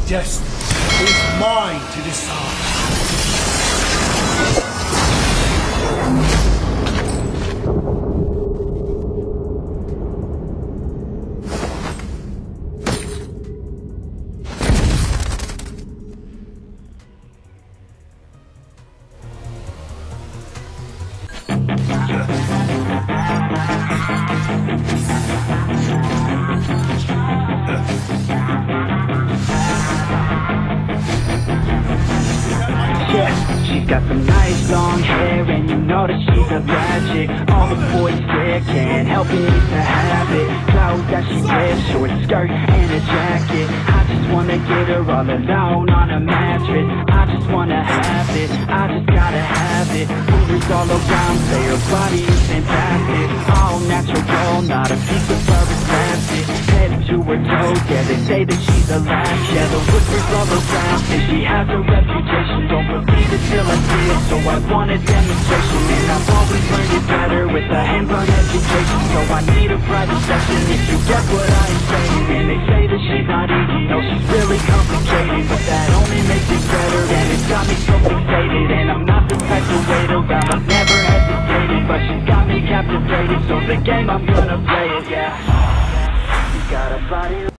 destiny is mine to decide. She's got some nice long hair and you know that she's a bad chick. All the boys there can't help it, need to have it. Clothes that she wears, short skirt and a jacket. I just wanna get her all alone on a mattress. I just wanna have it, I just gotta have it. Rumors all around say her body is fantastic. All natural, not a piece of fur is plastic. Head to her toes, yeah, they say that she's a lash. Yeah, the whispers all around say she has a reputation. Don't believe it till I see it, so I want a demonstration. And I've always learned it better with a hands-on education. So I need a private session if you get what I'm saying. And they say that she's not easy, no, she's really complicated. But that only makes it better, and it's got me so fixated. And I'm not the type to wait around, I've never hesitated. But she's got me captivated, so the game I'm gonna play it, yeah. She's got a body